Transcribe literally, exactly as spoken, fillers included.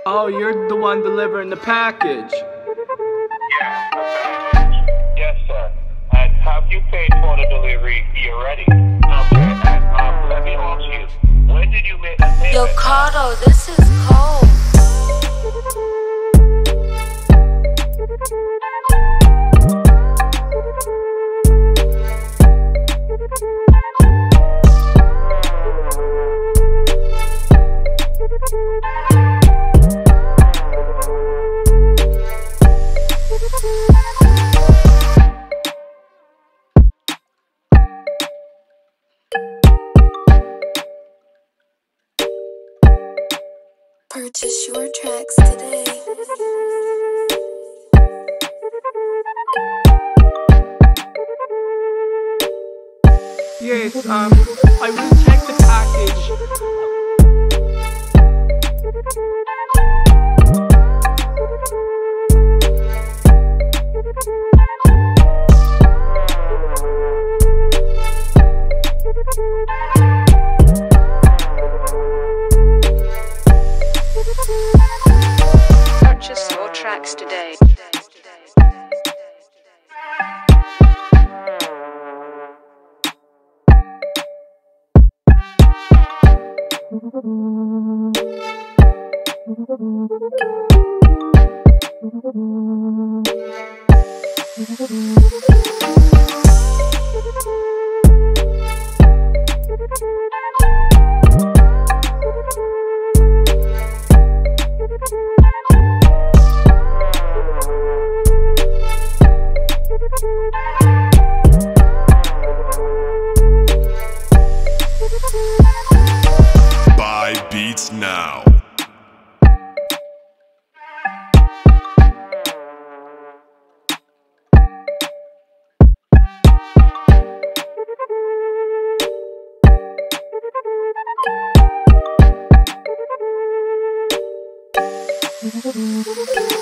Oh, you're the one delivering the package. Yeah, the package. Yes, sir. And have you paid for the delivery already? Okay, and um, let me ask you, when did you make the payment? Yo, Caado, this is cold. Purchase your tracks today. Yes, um, I will check the package. Purchase your tracks today. Buy beats now. Thank you.